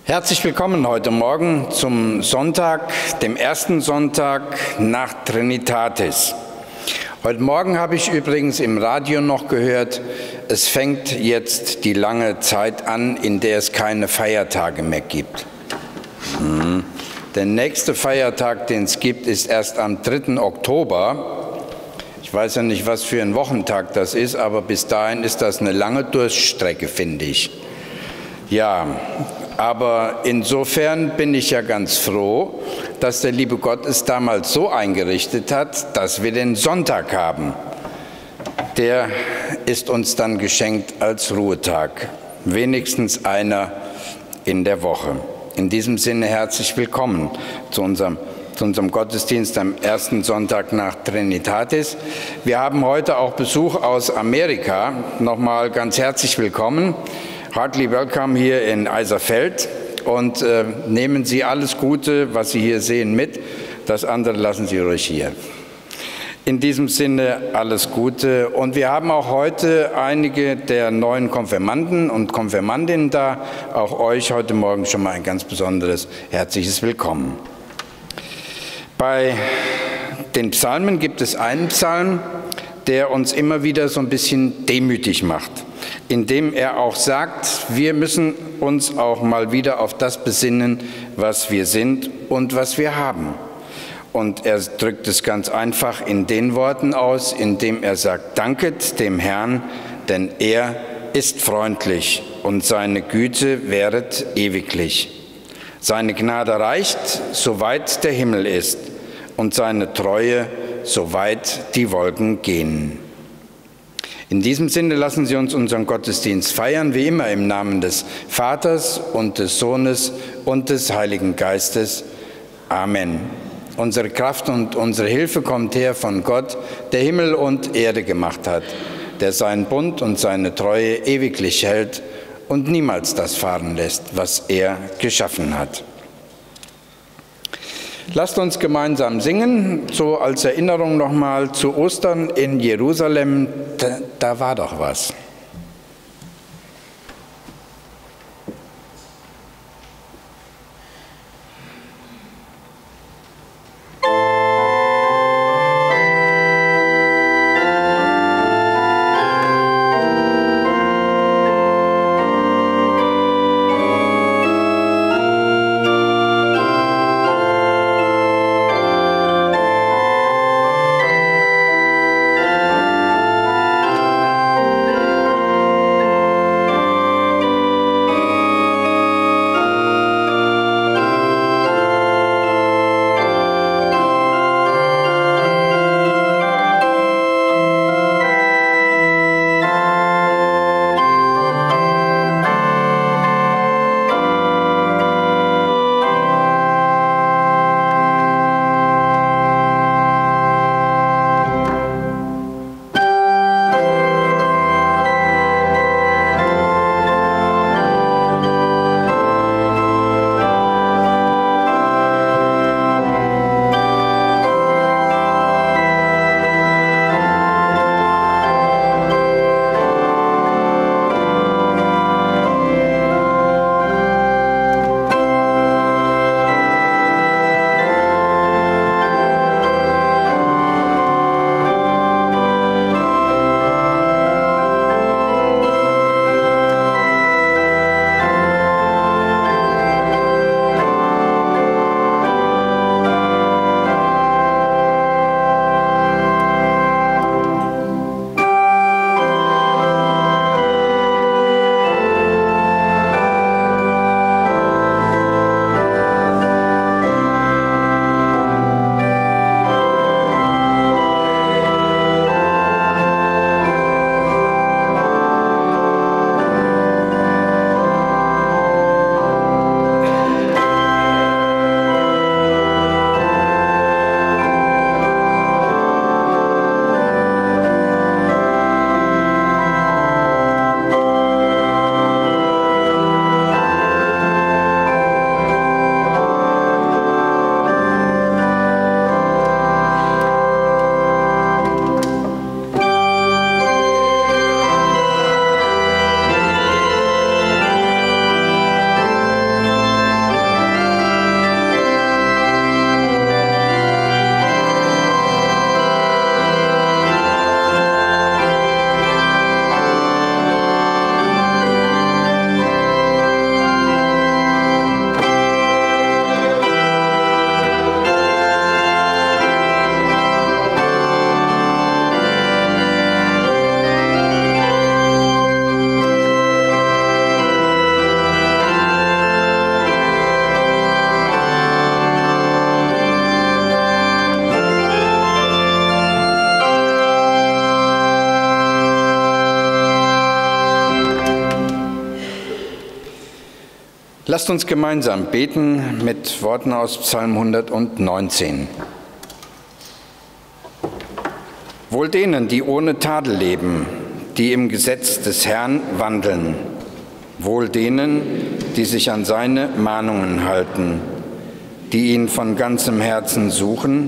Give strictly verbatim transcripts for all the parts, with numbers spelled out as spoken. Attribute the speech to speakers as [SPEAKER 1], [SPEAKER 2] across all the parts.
[SPEAKER 1] Herzlich willkommen heute Morgen zum Sonntag, dem ersten Sonntag nach Trinitatis. Heute Morgen habe ich übrigens im Radio noch gehört, es fängt jetzt die lange Zeit an, in der es keine Feiertage mehr gibt. Hm. Der nächste Feiertag, den es gibt, ist erst am dritten Oktober. Ich weiß ja nicht, was für ein Wochentag das ist, aber bis dahin ist das eine lange Durststrecke, finde ich. Ja, aber insofern bin ich ja ganz froh, dass der liebe Gott es damals so eingerichtet hat, dass wir den Sonntag haben. Der ist uns dann geschenkt als Ruhetag, wenigstens einer in der Woche. In diesem Sinne herzlich willkommen zu unserem, zu unserem Gottesdienst am ersten Sonntag nach Trinitatis. Wir haben heute auch Besuch aus Amerika. Nochmal ganz herzlich willkommen. Heartily welcome hier in Eiserfeld und äh, nehmen Sie alles Gute, was Sie hier sehen, mit. Das andere lassen Sie ruhig hier. In diesem Sinne alles Gute. Und wir haben auch heute einige der neuen Konfirmanden und Konfirmandinnen da. Auch euch heute Morgen schon mal ein ganz besonderes herzliches Willkommen. Bei den Psalmen gibt es einen Psalm, der uns immer wieder so ein bisschen demütig macht, indem er auch sagt, wir müssen uns auch mal wieder auf das besinnen, was wir sind und was wir haben. Und er drückt es ganz einfach in den Worten aus, indem er sagt, danket dem Herrn, denn er ist freundlich und seine Güte währet ewiglich. Seine Gnade reicht, soweit der Himmel ist, und seine Treue, soweit die Wolken gehen. In diesem Sinne lassen Sie uns unseren Gottesdienst feiern, wie immer im Namen des Vaters und des Sohnes und des Heiligen Geistes. Amen. Unsere Kraft und unsere Hilfe kommt her von Gott, der Himmel und Erde gemacht hat, der seinen Bund und seine Treue ewiglich hält und niemals das fahren lässt, was er geschaffen hat. Lasst uns gemeinsam singen, so als Erinnerung nochmal zu Ostern in Jerusalem, da, da war doch was.
[SPEAKER 2] Thank you.
[SPEAKER 1] Lasst uns gemeinsam beten mit Worten aus Psalm hundertneunzehn. Wohl denen, die ohne Tadel leben, die im Gesetz des Herrn wandeln. Wohl denen, die sich an seine Mahnungen halten, die ihn von ganzem Herzen suchen,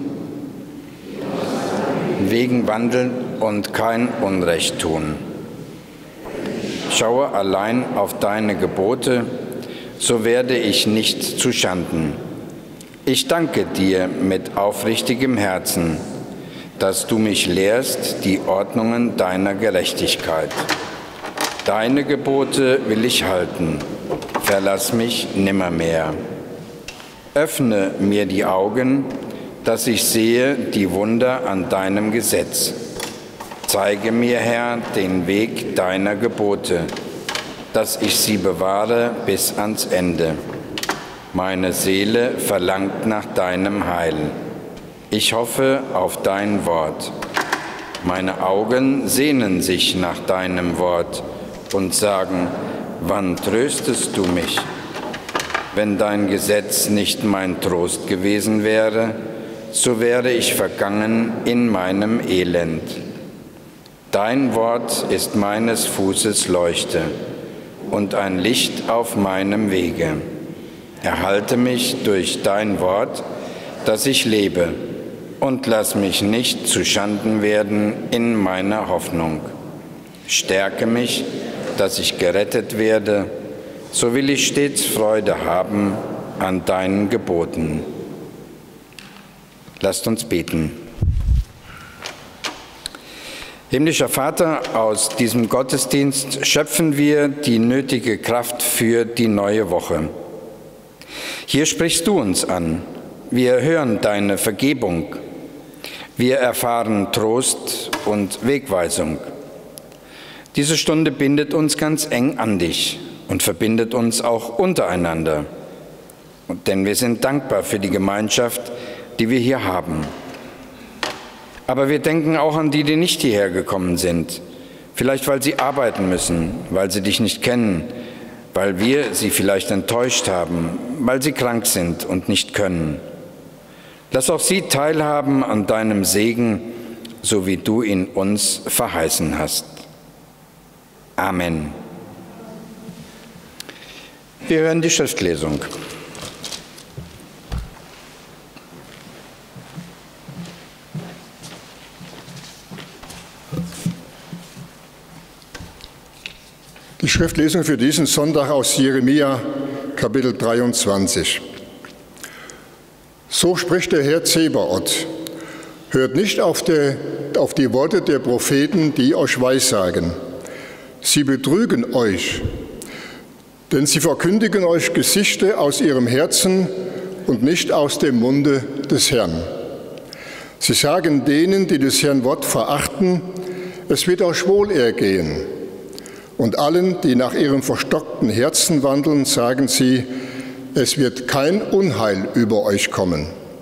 [SPEAKER 1] wegen wandeln und kein Unrecht tun. Schaue allein auf deine Gebote, so werde ich nicht zuschanden. Ich danke dir mit aufrichtigem Herzen, dass du mich lehrst die Ordnungen deiner Gerechtigkeit. Deine Gebote will ich halten, verlass mich nimmermehr. Öffne mir die Augen, dass ich sehe die Wunder an deinem Gesetz. Zeige mir, Herr, den Weg deiner Gebote, dass ich sie bewahre bis ans Ende. Meine Seele verlangt nach deinem Heil. Ich hoffe auf dein Wort. Meine Augen sehnen sich nach deinem Wort und sagen, wann tröstest du mich? Wenn dein Gesetz nicht mein Trost gewesen wäre, so wäre ich vergangen in meinem Elend. Dein Wort ist meines Fußes Leuchte und ein Licht auf meinem Wege. Erhalte mich durch dein Wort, dass ich lebe, und lass mich nicht zu Schanden werden in meiner Hoffnung. Stärke mich, dass ich gerettet werde, so will ich stets Freude haben an deinen Geboten. Lasst uns beten. Himmlischer Vater, aus diesem Gottesdienst schöpfen wir die nötige Kraft für die neue Woche. Hier sprichst du uns an. Wir hören deine Vergebung. Wir erfahren Trost und Wegweisung. Diese Stunde bindet uns ganz eng an dich und verbindet uns auch untereinander. Denn wir sind dankbar für die Gemeinschaft, die wir hier haben. Aber wir denken auch an die, die nicht hierher gekommen sind. Vielleicht, weil sie arbeiten müssen, weil sie dich nicht kennen, weil wir sie vielleicht enttäuscht haben, weil sie krank sind und nicht können. Lass auch sie teilhaben an deinem Segen, so wie du ihn uns verheißen hast. Amen. Wir hören die Schriftlesung.
[SPEAKER 2] Die Schriftlesung für diesen Sonntag aus Jeremia, Kapitel dreiundzwanzig. So spricht der Herr Zebaoth: Hört nicht auf, der, auf die Worte der Propheten, die euch weissagen. Sie betrügen euch, denn sie verkündigen euch Gesichter aus ihrem Herzen und nicht aus dem Munde des Herrn. Sie sagen denen, die des Herrn Wort verachten, es wird euch wohl ergehen. Und allen, die nach ihrem verstockten Herzen wandeln, sagen sie, es wird kein Unheil über euch kommen.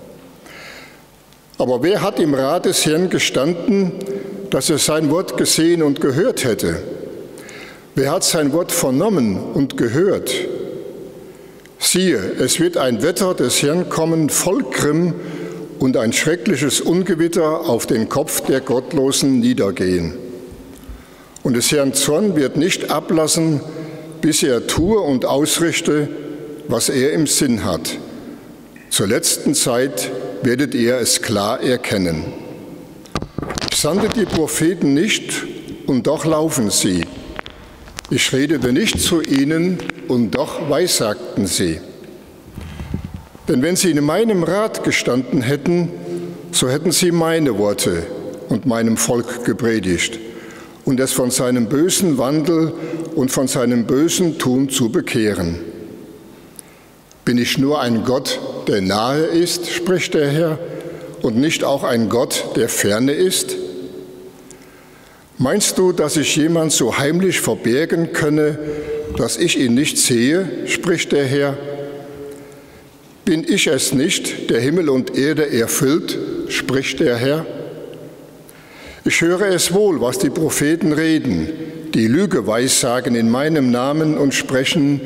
[SPEAKER 2] Aber wer hat im Rat des Herrn gestanden, dass er sein Wort gesehen und gehört hätte? Wer hat sein Wort vernommen und gehört? Siehe, es wird ein Wetter des Herrn kommen, voll Grimm, und ein schreckliches Ungewitter auf den Kopf der Gottlosen niedergehen. Und des Herrn Zorn wird nicht ablassen, bis er tue und ausrichte, was er im Sinn hat. Zur letzten Zeit werdet ihr es klar erkennen. Ich sandte die Propheten nicht, und doch laufen sie. Ich redete nicht zu ihnen, und doch weissagten sie. Denn wenn sie in meinem Rat gestanden hätten, so hätten sie meine Worte und meinem Volk gepredigt, und es von seinem bösen Wandel und von seinem bösen Tun zu bekehren. Bin ich nur ein Gott, der nahe ist, spricht der Herr, und nicht auch ein Gott, der ferne ist? Meinst du, dass sich jemand so heimlich verbergen könne, dass ich ihn nicht sehe, spricht der Herr? Bin ich es nicht, der Himmel und Erde erfüllt, spricht der Herr? Ich höre es wohl, was die Propheten reden, die Lüge weissagen in meinem Namen und sprechen,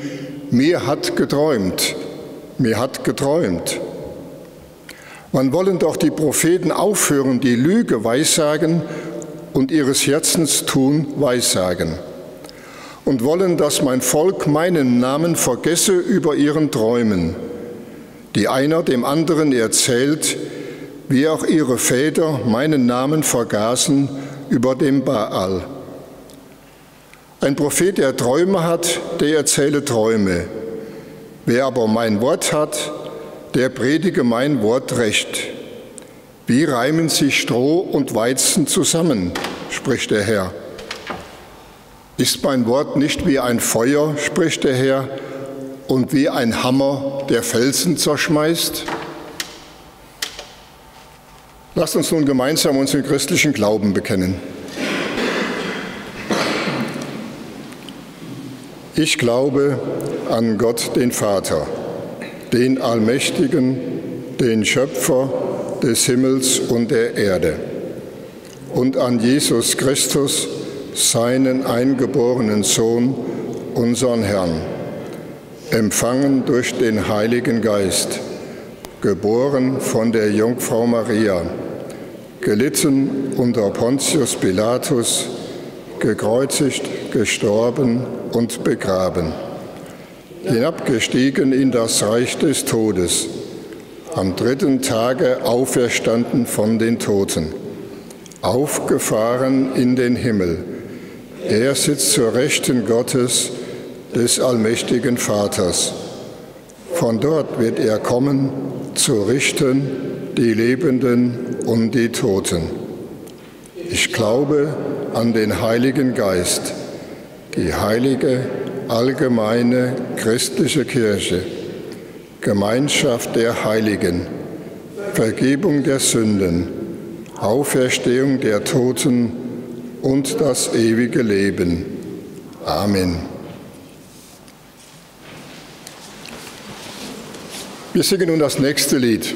[SPEAKER 2] mir hat geträumt, mir hat geträumt. Wann wollen doch die Propheten aufhören, die Lüge weissagen und ihres Herzens tun weissagen? Und wollen, dass mein Volk meinen Namen vergesse über ihren Träumen, die einer dem anderen erzählt, wie auch ihre Väter meinen Namen vergaßen über dem Baal. Ein Prophet, der Träume hat, der erzähle Träume. Wer aber mein Wort hat, der predige mein Wort recht. Wie reimen sich Stroh und Weizen zusammen, spricht der Herr. Ist mein Wort nicht wie ein Feuer, spricht der Herr, und wie ein Hammer, der Felsen zerschmeißt? Lasst uns nun gemeinsam unseren christlichen Glauben bekennen. Ich glaube an Gott, den Vater, den Allmächtigen, den Schöpfer des Himmels und der Erde, und an Jesus Christus, seinen eingeborenen Sohn, unseren Herrn, empfangen durch den Heiligen Geist, geboren von der Jungfrau Maria, gelitten unter Pontius Pilatus, gekreuzigt, gestorben und begraben, hinabgestiegen in das Reich des Todes, am dritten Tage auferstanden von den Toten, aufgefahren in den Himmel. Er sitzt zur Rechten Gottes, des allmächtigen Vaters. Von dort wird er kommen, zu richten die Lebenden und die Toten. Ich glaube an den Heiligen Geist, die heilige, allgemeine, christliche Kirche, Gemeinschaft der Heiligen, Vergebung der Sünden, Auferstehung der Toten und das ewige Leben. Amen. Wir singen nun das nächste Lied.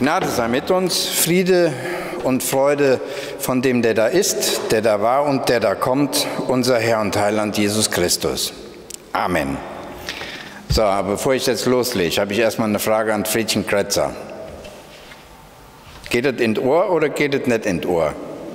[SPEAKER 1] Gnade sei mit uns, Friede und Freude von dem, der da ist, der da war und der da kommt, unser Herr und Heiland Jesus Christus. Amen. So, bevor ich jetzt loslege, habe ich erstmal eine Frage an Friedchen Kretzer. Geht es in das Ohr oder geht es nicht in das Ohr?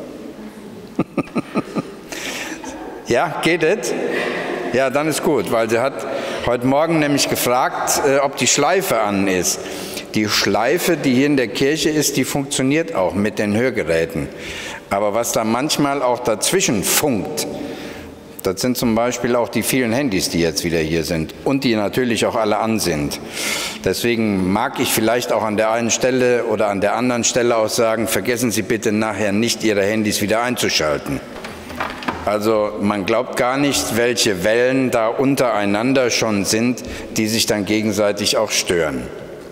[SPEAKER 1] Ja, geht es? Ja, dann ist gut, weil sie hat heute Morgen nämlich gefragt, ob die Schleife an ist. Die Schleife, die hier in der Kirche ist, die funktioniert auch mit den Hörgeräten. Aber was da manchmal auch dazwischen funkt, das sind zum Beispiel auch die vielen Handys, die jetzt wieder hier sind und die natürlich auch alle an sind. Deswegen mag ich vielleicht auch an der einen Stelle oder an der anderen Stelle auch sagen, vergessen Sie bitte nachher nicht, Ihre Handys wieder einzuschalten. Also man glaubt gar nicht, welche Wellen da untereinander schon sind, die sich dann gegenseitig auch stören.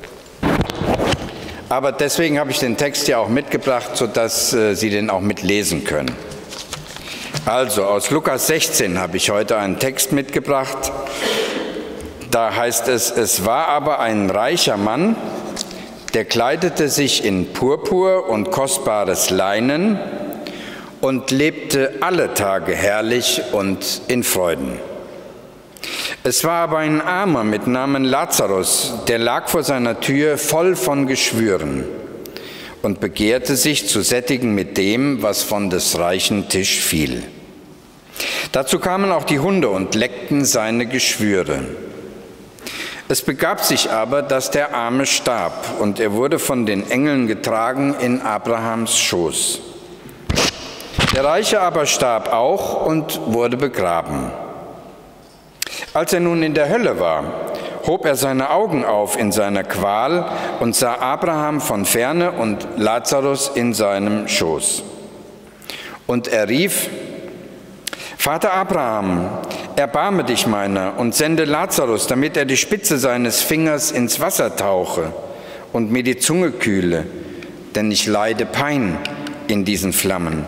[SPEAKER 1] Aber deswegen habe ich den Text ja auch mitgebracht, sodass äh, Sie den auch mitlesen können. Also aus Lukas sechzehn habe ich heute einen Text mitgebracht. Da heißt es, es war aber ein reicher Mann, der kleidete sich in Purpur und kostbares Leinen und lebte alle Tage herrlich und in Freuden. Es war aber ein Armer mit Namen Lazarus, der lag vor seiner Tür voll von Geschwüren und begehrte sich zu sättigen mit dem, was von des reichen Tisch fiel. Dazu kamen auch die Hunde und leckten seine Geschwüre. Es begab sich aber, dass der Arme starb, und er wurde von den Engeln getragen in Abrahams Schoß. Der Reiche aber starb auch und wurde begraben. Als er nun in der Hölle war, hob er seine Augen auf in seiner Qual und sah Abraham von ferne und Lazarus in seinem Schoß. Und er rief: Vater Abraham, erbarme dich meiner und sende Lazarus, damit er die Spitze seines Fingers ins Wasser tauche und mir die Zunge kühle, denn ich leide Pein in diesen Flammen.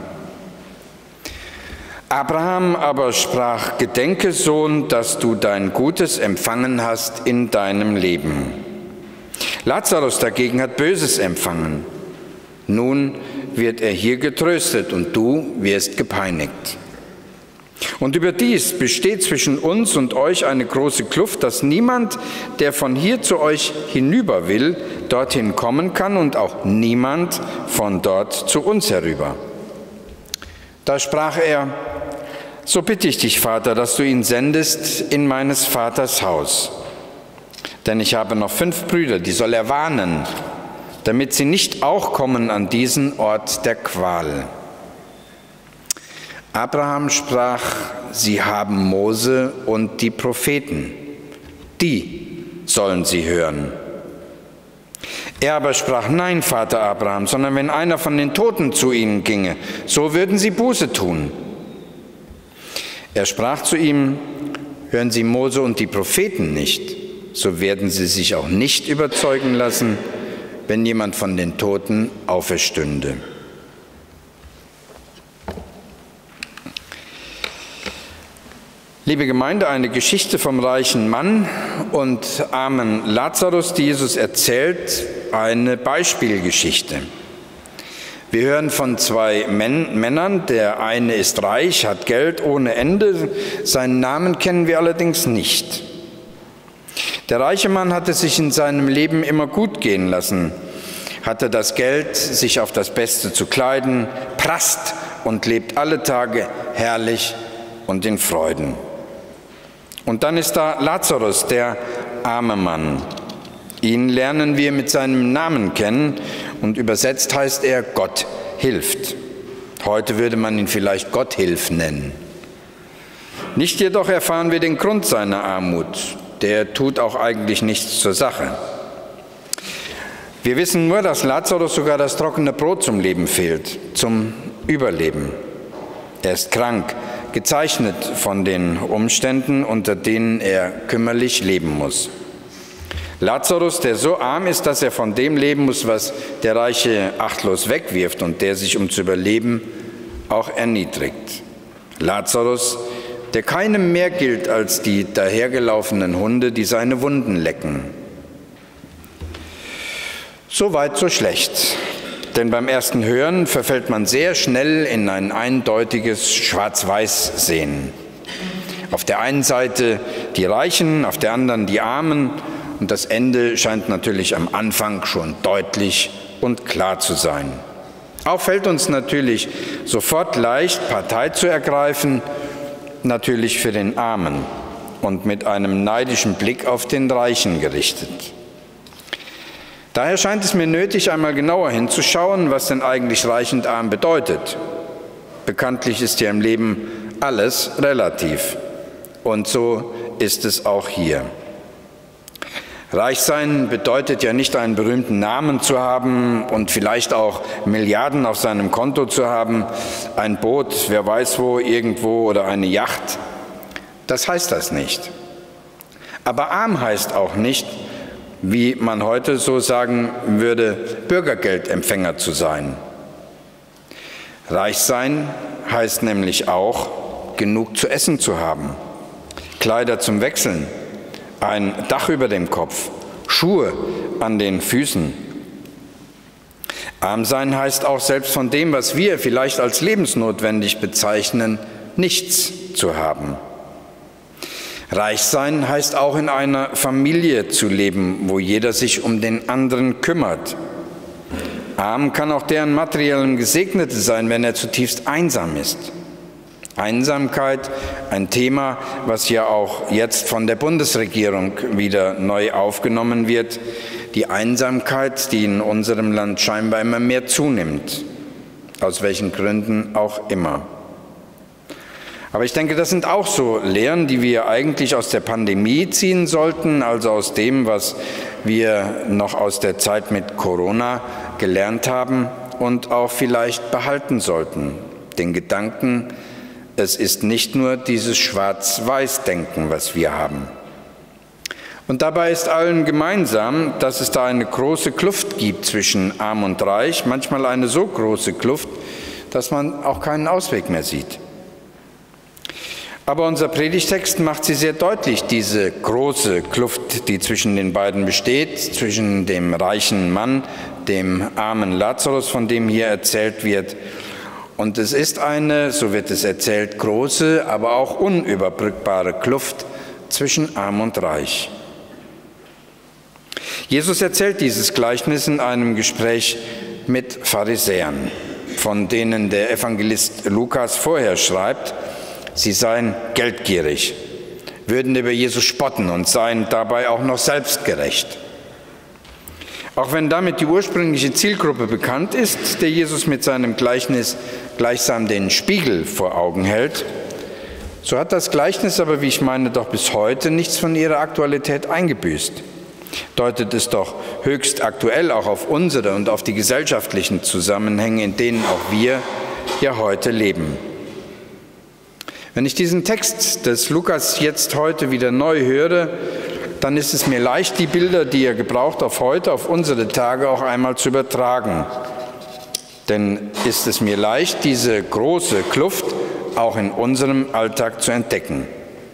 [SPEAKER 1] Abraham aber sprach: Gedenke, Sohn, dass du dein Gutes empfangen hast in deinem Leben. Lazarus dagegen hat Böses empfangen. Nun wird er hier getröstet und du wirst gepeinigt. Und überdies besteht zwischen uns und euch eine große Kluft, dass niemand, der von hier zu euch hinüber will, dorthin kommen kann und auch niemand von dort zu uns herüber. Da sprach er: So bitte ich dich, Vater, dass du ihn sendest in meines Vaters Haus. Denn ich habe noch fünf Brüder, die soll er warnen, damit sie nicht auch kommen an diesen Ort der Qual. Abraham sprach: Sie haben Mose und die Propheten, die sollen sie hören. Er aber sprach: Nein, Vater Abraham, sondern wenn einer von den Toten zu ihnen ginge, so würden sie Buße tun. Er sprach zu ihm: Hören Sie Mose und die Propheten nicht, so werden sie sich auch nicht überzeugen lassen, wenn jemand von den Toten auferstünde. Liebe Gemeinde, eine Geschichte vom reichen Mann und armen Lazarus, die Jesus erzählt, eine Beispielgeschichte. Wir hören von zwei Männern, der eine ist reich, hat Geld ohne Ende, seinen Namen kennen wir allerdings nicht. Der reiche Mann hatte sich in seinem Leben immer gut gehen lassen, hatte das Geld, sich auf das Beste zu kleiden, prasst und lebt alle Tage herrlich und in Freuden. Und dann ist da Lazarus, der arme Mann. Ihn lernen wir mit seinem Namen kennen und übersetzt heißt er Gott hilft. Heute würde man ihn vielleicht Gotthilf nennen. Nicht jedoch erfahren wir den Grund seiner Armut. Der tut auch eigentlich nichts zur Sache. Wir wissen nur, dass Lazarus sogar das trockene Brot zum Leben fehlt, zum Überleben. Er ist krank, gezeichnet von den Umständen, unter denen er kümmerlich leben muss. Lazarus, der so arm ist, dass er von dem leben muss, was der Reiche achtlos wegwirft und der sich, um zu überleben, auch erniedrigt. Lazarus, der keinem mehr gilt als die dahergelaufenen Hunde, die seine Wunden lecken. So weit, so schlecht. Denn beim ersten Hören verfällt man sehr schnell in ein eindeutiges Schwarz-Weiß-Sehen. Auf der einen Seite die Reichen, auf der anderen die Armen. Und das Ende scheint natürlich am Anfang schon deutlich und klar zu sein. Auch fällt uns natürlich sofort leicht, Partei zu ergreifen, natürlich für den Armen und mit einem neidischen Blick auf den Reichen gerichtet. Daher scheint es mir nötig, einmal genauer hinzuschauen, was denn eigentlich reich und arm bedeutet. Bekanntlich ist ja im Leben alles relativ. Und so ist es auch hier. Reich sein bedeutet ja nicht, einen berühmten Namen zu haben und vielleicht auch Milliarden auf seinem Konto zu haben, ein Boot, wer weiß wo, irgendwo oder eine Yacht. Das heißt das nicht. Aber arm heißt auch nicht, wie man heute so sagen würde, Bürgergeldempfänger zu sein. Reich sein heißt nämlich auch, genug zu essen zu haben, Kleider zum Wechseln, ein Dach über dem Kopf, Schuhe an den Füßen. Arm sein heißt auch, selbst von dem, was wir vielleicht als lebensnotwendig bezeichnen, nichts zu haben. Reich sein heißt auch, in einer Familie zu leben, wo jeder sich um den anderen kümmert. Arm kann auch der an materiellem Gesegnete sein, wenn er zutiefst einsam ist. Einsamkeit, ein Thema, was ja auch jetzt von der Bundesregierung wieder neu aufgenommen wird. Die Einsamkeit, die in unserem Land scheinbar immer mehr zunimmt, aus welchen Gründen auch immer. Aber ich denke, das sind auch so Lehren, die wir eigentlich aus der Pandemie ziehen sollten, also aus dem, was wir noch aus der Zeit mit Corona gelernt haben und auch vielleicht behalten sollten. Den Gedanken, es ist nicht nur dieses Schwarz-Weiß-Denken, was wir haben. Und dabei ist allen gemeinsam, dass es da eine große Kluft gibt zwischen Arm und Reich, manchmal eine so große Kluft, dass man auch keinen Ausweg mehr sieht. Aber unser Predigtext macht sie sehr deutlich, diese große Kluft, die zwischen den beiden besteht, zwischen dem reichen Mann, dem armen Lazarus, von dem hier erzählt wird. Und es ist eine, so wird es erzählt, große, aber auch unüberbrückbare Kluft zwischen arm und reich. Jesus erzählt dieses Gleichnis in einem Gespräch mit Pharisäern, von denen der Evangelist Lukas vorher schreibt, sie seien geldgierig, würden über Jesus spotten und seien dabei auch noch selbstgerecht. Auch wenn damit die ursprüngliche Zielgruppe bekannt ist, der Jesus mit seinem Gleichnis gleichsam den Spiegel vor Augen hält, so hat das Gleichnis aber, wie ich meine, doch bis heute nichts von ihrer Aktualität eingebüßt. Deutet es doch höchst aktuell auch auf unsere und auf die gesellschaftlichen Zusammenhänge, in denen auch wir ja heute leben. Wenn ich diesen Text des Lukas jetzt heute wieder neu höre, dann ist es mir leicht, die Bilder, die er gebraucht, auf heute, auf unsere Tage auch einmal zu übertragen. Denn ist es mir leicht, diese große Kluft auch in unserem Alltag zu entdecken.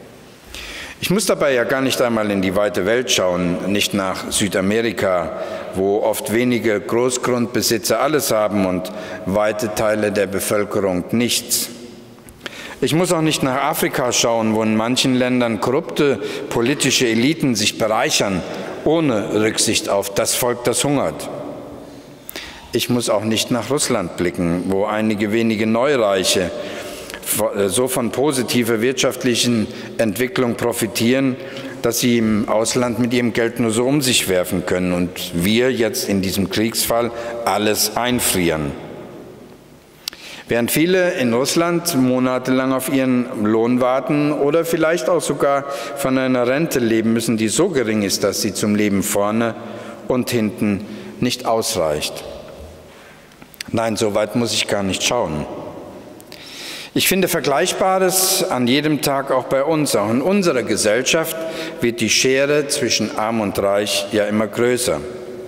[SPEAKER 1] Ich muss dabei ja gar nicht einmal in die weite Welt schauen, nicht nach Südamerika, wo oft wenige Großgrundbesitzer alles haben und weite Teile der Bevölkerung nichts. Ich muss auch nicht nach Afrika schauen, wo in manchen Ländern korrupte politische Eliten sich bereichern, ohne Rücksicht auf das Volk, das hungert. Ich muss auch nicht nach Russland blicken, wo einige wenige Neureiche so von positiver wirtschaftlichen Entwicklung profitieren, dass sie im Ausland mit ihrem Geld nur so um sich werfen können und wir jetzt in diesem Kriegsfall alles einfrieren. Während viele in Russland monatelang auf ihren Lohn warten oder vielleicht auch sogar von einer Rente leben müssen, die so gering ist, dass sie zum Leben vorne und hinten nicht ausreicht. Nein, so weit muss ich gar nicht schauen. Ich finde Vergleichbares an jedem Tag auch bei uns. Auch in unserer Gesellschaft wird die Schere zwischen Arm und Reich ja immer größer.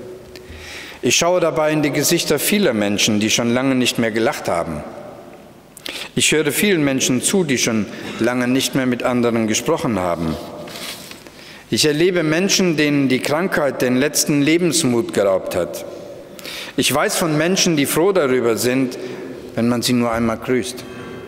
[SPEAKER 1] Ich schaue dabei in die Gesichter vieler Menschen, die schon lange nicht mehr gelacht haben. Ich höre vielen Menschen zu, die schon lange nicht mehr mit anderen gesprochen haben. Ich erlebe Menschen, denen die Krankheit den letzten Lebensmut geraubt hat. Ich weiß von Menschen, die froh darüber sind, wenn man sie nur einmal grüßt.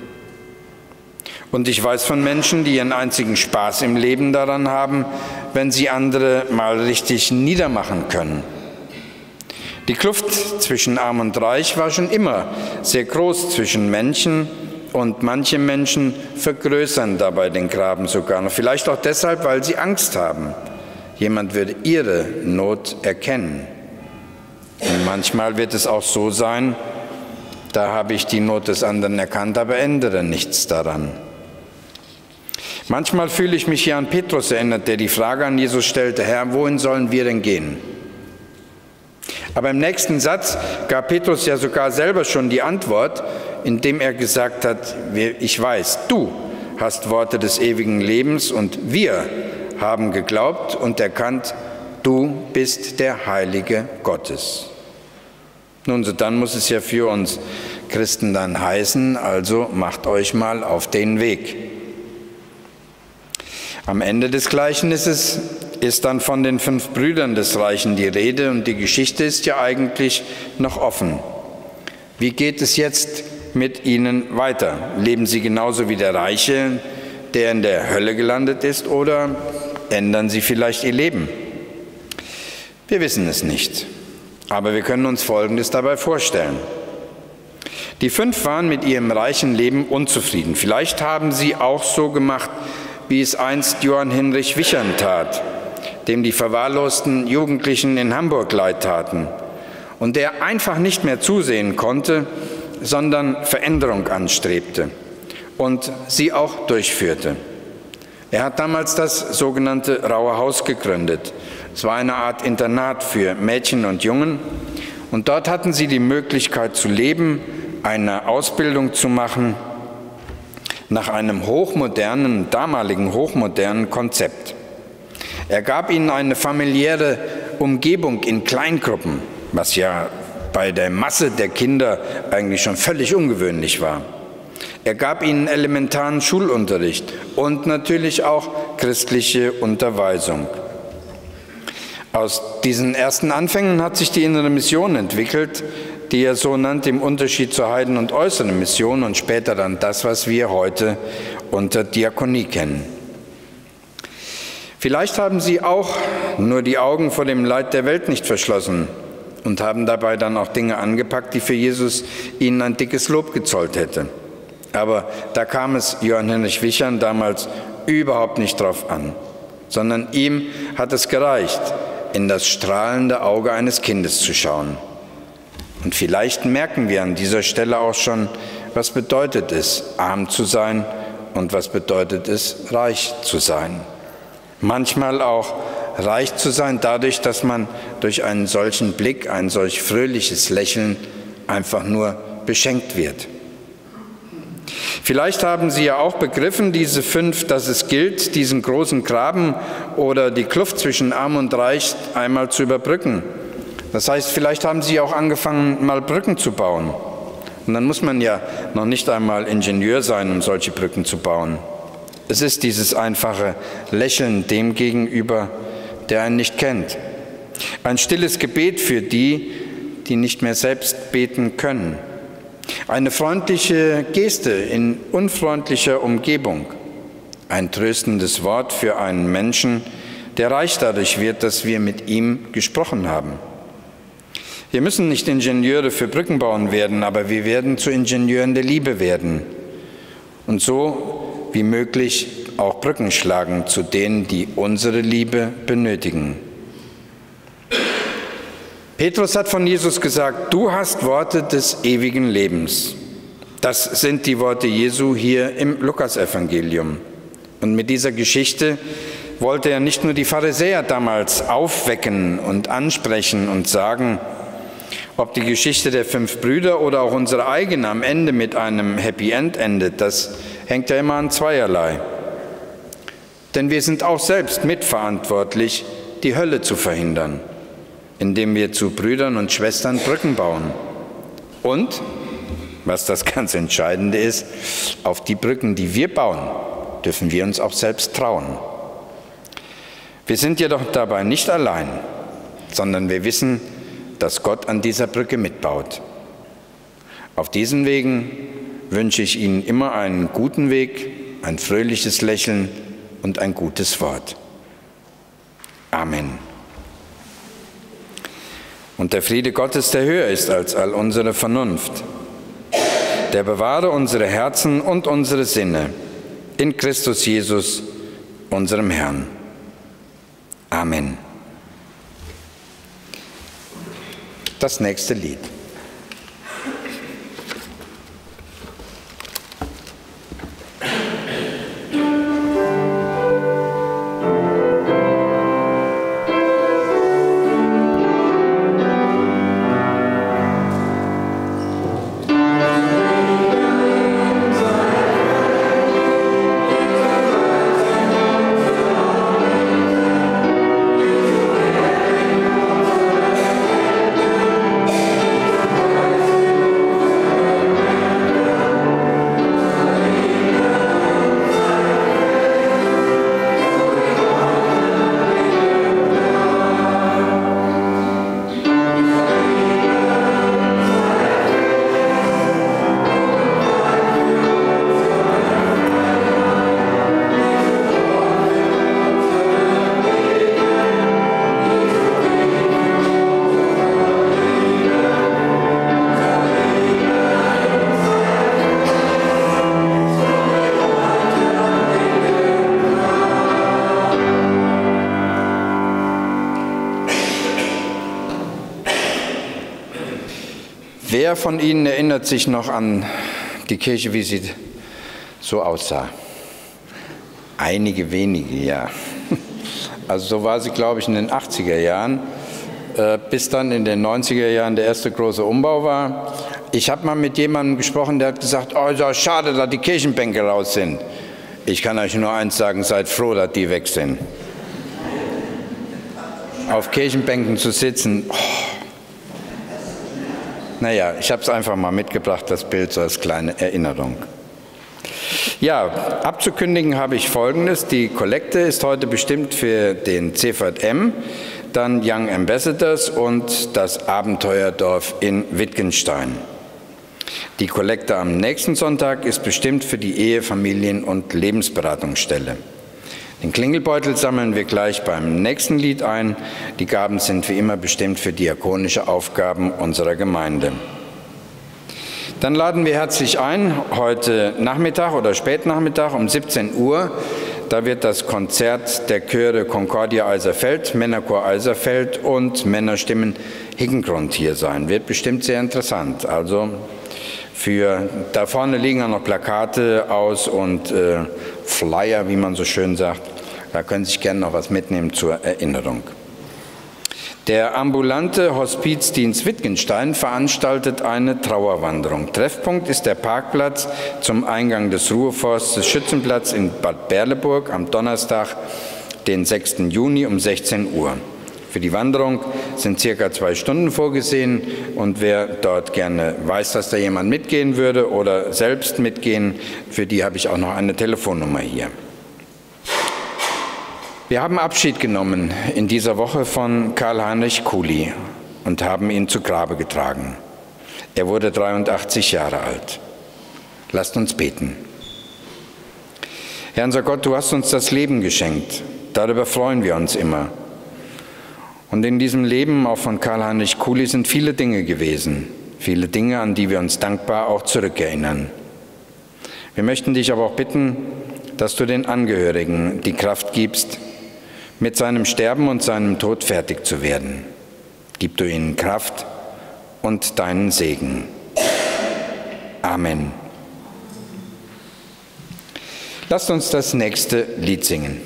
[SPEAKER 1] Und ich weiß von Menschen, die ihren einzigen Spaß im Leben daran haben, wenn sie andere mal richtig niedermachen können. Die Kluft zwischen Arm und Reich war schon immer sehr groß zwischen Menschen, und manche Menschen vergrößern dabei den Graben sogar noch. Vielleicht auch deshalb, weil sie Angst haben. Jemand würde ihre Not erkennen. Und manchmal wird es auch so sein, da habe ich die Not des anderen erkannt, aber ändere nichts daran. Manchmal fühle ich mich hier an Petrus erinnert, der die Frage an Jesus stellte: Herr, wohin sollen wir denn gehen? Aber im nächsten Satz gab Petrus ja sogar selber schon die Antwort, indem er gesagt hat: Ich weiß, du hast Worte des ewigen Lebens und wir haben geglaubt und erkannt, du bist der Heilige Gottes. Nun, so dann muss es ja für uns Christen dann heißen, also macht euch mal auf den Weg. Am Ende des Gleichnisses ist dann von den fünf Brüdern des Reichen die Rede und die Geschichte ist ja eigentlich noch offen. Wie geht es jetzt mit ihnen weiter? Leben sie genauso wie der Reiche, der in der Hölle gelandet ist, oder ändern sie vielleicht ihr Leben? Wir wissen es nicht, aber wir können uns Folgendes dabei vorstellen. Die fünf waren mit ihrem reichen Leben unzufrieden. Vielleicht haben sie auch so gemacht, wie es einst Johann Hinrich Wichern tat, dem die verwahrlosten Jugendlichen in Hamburg leid taten und der einfach nicht mehr zusehen konnte, sondern Veränderung anstrebte und sie auch durchführte. Er hat damals das sogenannte Raue Haus gegründet. Es war eine Art Internat für Mädchen und Jungen und dort hatten sie die Möglichkeit zu leben, eine Ausbildung zu machen nach einem hochmodernen, damaligen hochmodernen Konzept. Er gab ihnen eine familiäre Umgebung in Kleingruppen, was ja bei der Masse der Kinder eigentlich schon völlig ungewöhnlich war. Er gab ihnen elementaren Schulunterricht und natürlich auch christliche Unterweisung. Aus diesen ersten Anfängen hat sich die innere Mission entwickelt, die er so nannte, im Unterschied zur Heiden- und äußeren Mission und später dann das, was wir heute unter Diakonie kennen. Vielleicht haben Sie auch nur die Augen vor dem Leid der Welt nicht verschlossen und haben dabei dann auch Dinge angepackt, die für Jesus Ihnen ein dickes Lob gezollt hätte. Aber da kam es Johann Hinrich Wichern damals überhaupt nicht drauf an, sondern ihm hat es gereicht, in das strahlende Auge eines Kindes zu schauen. Und vielleicht merken wir an dieser Stelle auch schon, was bedeutet es, arm zu sein und was bedeutet es, reich zu sein. Manchmal auch reich zu sein dadurch, dass man durch einen solchen Blick, ein solch fröhliches Lächeln einfach nur beschenkt wird. Vielleicht haben Sie ja auch begriffen, diese fünf, dass es gilt, diesen großen Graben oder die Kluft zwischen Arm und Reich einmal zu überbrücken. Das heißt, vielleicht haben Sie auch angefangen, mal Brücken zu bauen. Und dann muss man ja noch nicht einmal Ingenieur sein, um solche Brücken zu bauen. Es ist dieses einfache Lächeln dem gegenüber, der einen nicht kennt. Ein stilles Gebet für die, die nicht mehr selbst beten können. Eine freundliche Geste in unfreundlicher Umgebung. Ein tröstendes Wort für einen Menschen, der reich dadurch wird, dass wir mit ihm gesprochen haben. Wir müssen nicht Ingenieure für Brückenbauen werden, aber wir werden zu Ingenieuren der Liebe werden. Und so wie möglich auch Brücken schlagen zu denen, die unsere Liebe benötigen. Petrus hat von Jesus gesagt: Du hast Worte des ewigen Lebens. Das sind die Worte Jesu hier im Lukasevangelium. Und mit dieser Geschichte wollte er nicht nur die Pharisäer damals aufwecken und ansprechen und sagen, ob die Geschichte der fünf Brüder oder auch unsere eigene am Ende mit einem Happy End endet, das hängt ja immer an zweierlei. Denn wir sind auch selbst mitverantwortlich, die Hölle zu verhindern, indem wir zu Brüdern und Schwestern Brücken bauen. Und, was das ganz Entscheidende ist, auf die Brücken, die wir bauen, dürfen wir uns auch selbst trauen. Wir sind jedoch dabei nicht allein, sondern wir wissen, dass Gott an dieser Brücke mitbaut. Auf diesen Wegen wünsche ich Ihnen immer einen guten Weg, ein fröhliches Lächeln und ein gutes Wort. Amen. Und der Friede Gottes, der höher ist als all unsere Vernunft, der bewahre unsere Herzen und unsere Sinne in Christus Jesus, unserem Herrn. Amen. Das nächste Lied. Wer von Ihnen erinnert sich noch an die Kirche, wie sie so aussah? Einige wenige, ja. Also so war sie, glaube ich, in den achtziger Jahren, bis dann in den neunziger Jahren der erste große Umbau war. Ich habe mal mit jemandem gesprochen, der hat gesagt, oh, ist ja schade, dass die Kirchenbänke raus sind. Ich kann euch nur eins sagen, seid froh, dass die weg sind. Auf Kirchenbänken zu sitzen, oh. Naja, ich habe es einfach mal mitgebracht, das Bild so als kleine Erinnerung. Ja, abzukündigen habe ich Folgendes. Die Kollekte ist heute bestimmt für den C V M, dann Young Ambassadors und das Abenteuerdorf in Wittgenstein. Die Kollekte am nächsten Sonntag ist bestimmt für die Ehe-, Familien- und Lebensberatungsstelle. Den Klingelbeutel sammeln wir gleich beim nächsten Lied ein. Die Gaben sind wie immer bestimmt für diakonische Aufgaben unserer Gemeinde. Dann laden wir herzlich ein, heute Nachmittag oder Spätnachmittag um siebzehn Uhr. Da wird das Konzert der Chöre Concordia Eiserfeld, Männerchor Eiserfeld und Männerstimmen Hickengrund hier sein. Wird bestimmt sehr interessant. Also für, da vorne liegen auch noch Plakate aus und äh, Flyer, wie man so schön sagt. Da können Sie sich gerne noch was mitnehmen zur Erinnerung. Der ambulante Hospizdienst Wittgenstein veranstaltet eine Trauerwanderung. Treffpunkt ist der Parkplatz zum Eingang des Ruheforstes Schützenplatz in Bad Berleburg am Donnerstag, den sechsten Juni um sechzehn Uhr. Für die Wanderung sind circa zwei Stunden vorgesehen und wer dort gerne weiß, dass da jemand mitgehen würde oder selbst mitgehen, für die habe ich auch noch eine Telefonnummer hier. Wir haben Abschied genommen in dieser Woche von Karl-Heinrich Kuli und haben ihn zu Grabe getragen. Er wurde dreiundachtzig Jahre alt. Lasst uns beten. Herr unser Gott, du hast uns das Leben geschenkt. Darüber freuen wir uns immer. Und in diesem Leben, auch von Karl-Heinrich Kuli, sind viele Dinge gewesen. Viele Dinge, an die wir uns dankbar auch zurückerinnern. Wir möchten dich aber auch bitten, dass du den Angehörigen die Kraft gibst, mit seinem Sterben und seinem Tod fertig zu werden. Gib du ihnen Kraft und deinen Segen. Amen. Lasst uns das nächste Lied singen.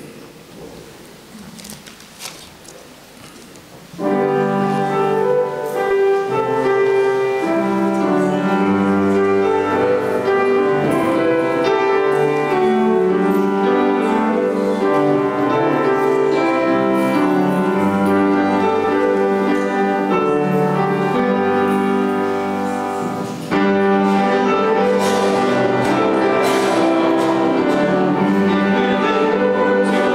[SPEAKER 3] Amen.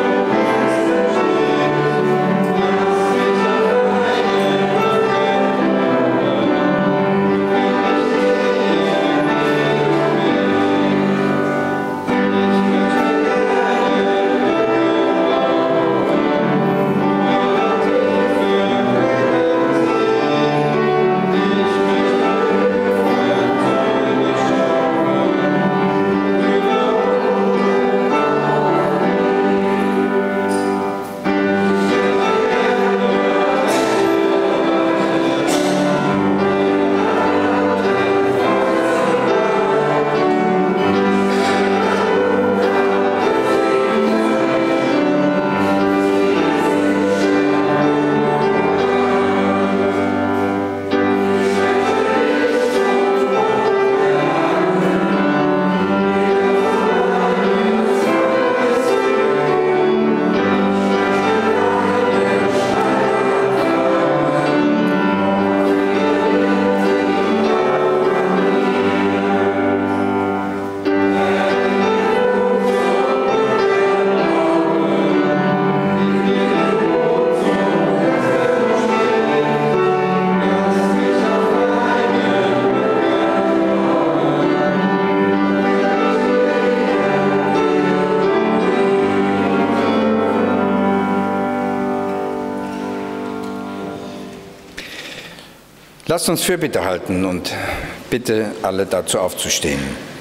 [SPEAKER 1] Lasst uns Fürbitte halten und bitte alle dazu aufzustehen.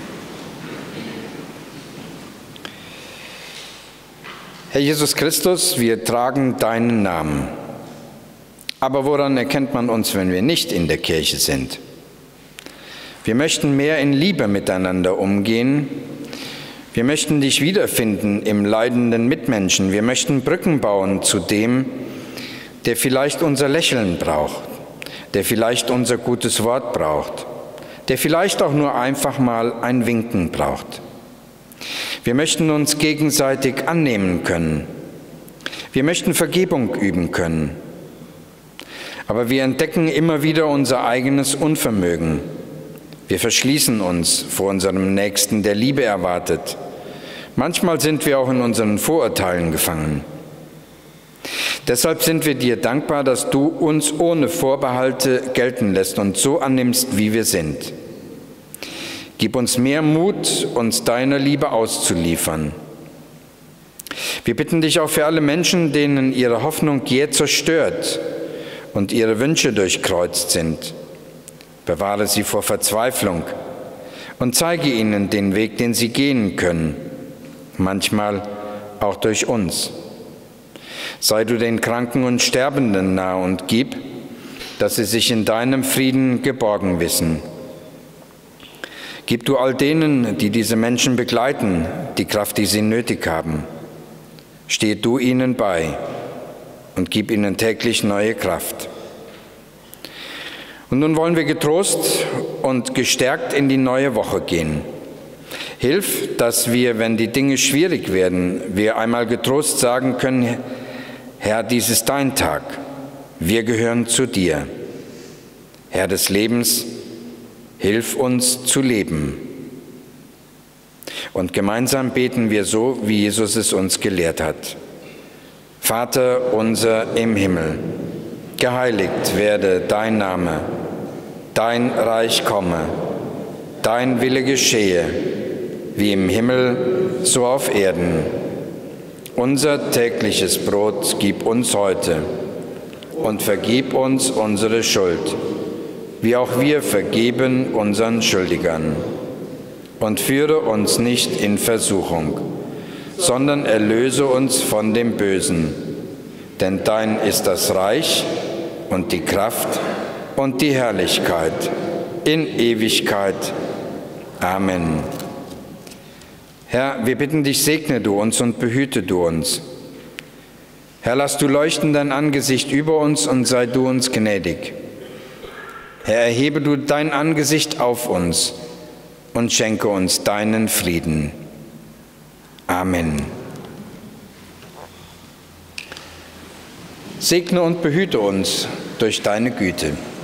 [SPEAKER 1] Herr Jesus Christus, wir tragen deinen Namen. Aber woran erkennt man uns, wenn wir nicht in der Kirche sind? Wir möchten mehr in Liebe miteinander umgehen. Wir möchten dich wiederfinden im leidenden Mitmenschen. Wir möchten Brücken bauen zu dem, der vielleicht unser Lächeln braucht, der vielleicht unser gutes Wort braucht, der vielleicht auch nur einfach mal ein Winken braucht. Wir möchten uns gegenseitig annehmen können. Wir möchten Vergebung üben können. Aber wir entdecken immer wieder unser eigenes Unvermögen. Wir verschließen uns vor unserem Nächsten, der Liebe erwartet. Manchmal sind wir auch in unseren Vorurteilen gefangen. Deshalb sind wir dir dankbar, dass du uns ohne Vorbehalte gelten lässt und so annimmst, wie wir sind. Gib uns mehr Mut, uns deiner Liebe auszuliefern. Wir bitten dich auch für alle Menschen, denen ihre Hoffnung jäh zerstört und ihre Wünsche durchkreuzt sind. Bewahre sie vor Verzweiflung und zeige ihnen den Weg, den sie gehen können, manchmal auch durch uns. Sei du den Kranken und Sterbenden nahe und gib, dass sie sich in deinem Frieden geborgen wissen. Gib du all denen, die diese Menschen begleiten, die Kraft, die sie nötig haben. Stehe du ihnen bei und gib ihnen täglich neue Kraft. Und nun wollen wir getrost und gestärkt in die neue Woche gehen. Hilf, dass wir, wenn die Dinge schwierig werden, wir einmal getrost sagen können, Herr, dies ist dein Tag, wir gehören zu dir. Herr des Lebens, hilf uns zu leben. Und gemeinsam beten wir so, wie Jesus es uns gelehrt hat. Vater unser im Himmel, geheiligt werde dein Name, dein Reich komme, dein Wille geschehe, wie im Himmel, so auf Erden. Unser tägliches Brot gib uns heute und vergib uns unsere Schuld, wie auch wir vergeben unseren Schuldigern. Und führe uns nicht in Versuchung, sondern erlöse uns von dem Bösen. Denn dein ist das Reich und die Kraft und die Herrlichkeit in Ewigkeit. Amen. Herr, wir bitten dich, segne du uns und behüte du uns. Herr, lass du leuchten dein Angesicht über uns und sei du uns gnädig. Herr, erhebe du dein Angesicht auf uns und schenke uns deinen Frieden. Amen. Segne und behüte uns durch deine Güte.